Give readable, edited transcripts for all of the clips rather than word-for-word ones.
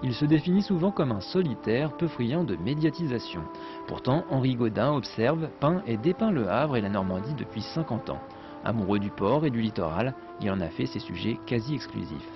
Il se définit souvent comme un solitaire peu friand de médiatisation. Pourtant, Henri Gaudin observe, peint et dépeint le Havre et la Normandie depuis 50 ans. Amoureux du port et du littoral, il en a fait ses sujets quasi exclusifs.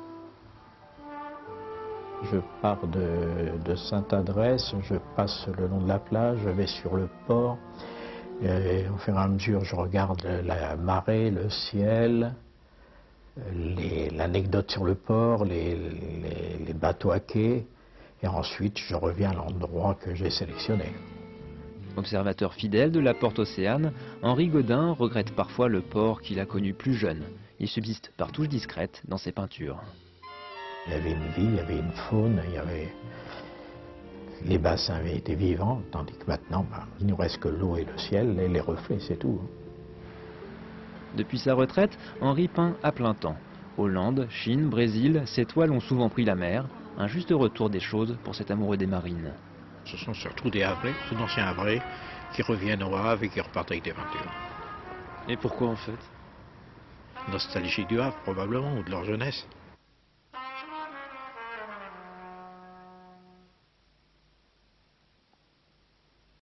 Je pars de Sainte-Adresse, je passe le long de la plage, je vais sur le port. Et au fur et à mesure, je regarde la marée, le ciel, l'anecdote sur le port, les bateaux à quai. Et ensuite, je reviens à l'endroit que j'ai sélectionné. Observateur fidèle de la Porte Océane, Henri Gaudin regrette parfois le port qu'il a connu plus jeune. Il subsiste par touches discrètes dans ses peintures. Il y avait une vie, il y avait une faune, les bassins avaient été vivants, tandis que maintenant, il ne nous reste que l'eau et le ciel et les reflets, c'est tout. Depuis sa retraite, Henri peint à plein temps. Hollande, Chine, Brésil, ses toiles ont souvent pris la mer. Un juste retour des choses pour cet amoureux des marines. Ce sont surtout des Havrais, d'anciens Havrais, qui reviennent au Havre et qui repartent avec des peintures. Et pourquoi en fait? Nostalgie du Havre probablement, ou de leur jeunesse.